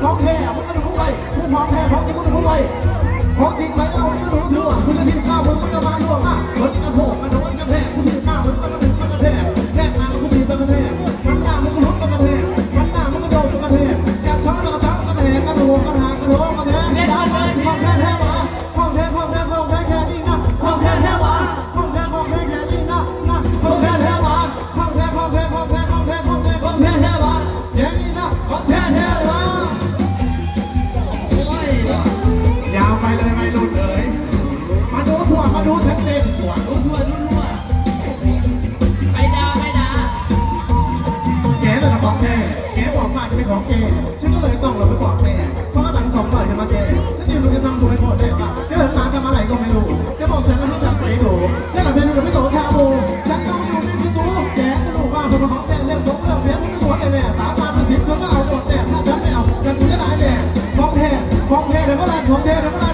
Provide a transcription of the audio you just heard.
ของแท้มึงก็ดูไปกูของแท้ของจริงมึงดูไปของจริงไปเอามึงก็ดูถือว่าคุณจะพิมพ์ข้าวมึงมันก็มาดูว่าคนกระโถกระโดดกระแทกกูพิมพ์ข้าวมึงมันก็ถึงมันกระแทกแรกหน้ามึงก็พิมพ์มันกระแทกมันหน้ามึงก็ลุ้นมันกระแทกมันหน้ามึงก็โดดมันกระแทกแกช้อนแล้วก็ช้อนกระแทกกระโดดกระหากระโดดกระแทกของแท้แท้หวาของแท้ของแท้ของแท้แค่นี้นะของแท้แท้หวาของแท้ของแท้แค่นี้นะของแท้แท้หวาของแท้ของแท้ของแท้ของแท้ของแท้ของแท้แท้หวาแค่นี้นะของแท้แท้หวายาวไปเลยไม่หลุดเลยมาดูถั่วมาดูฉันเต็มถั่วดูถั่วไปด่าแกแต่ละของแกบอกว่าจะเป็นของแกฉันก็เลยต้องเราไปบอกแกเพราะตัง200จะมาแกฉันยืนดูจะทำตัวไม่โคตรแน่ป่ะแกเดินมาจะมาไหนก็ไม่รู้แกบอกฉันแล้วที่ฉันไปดูแกหลังเธอดูไม่โตชาบูฉันต้องอยู่ในตู้แกก็รู้ว่าคนของแกเรื่องผมเรื่องเพี้ยนไม่โคตรแน่สาบานมา10 คนก็เอาหมดแน่ถ้าฉันไม่เอาฉันจะได้แน่ของแท้เดี๋ยวก็ได้ของแท้เดี๋ยวก็ได้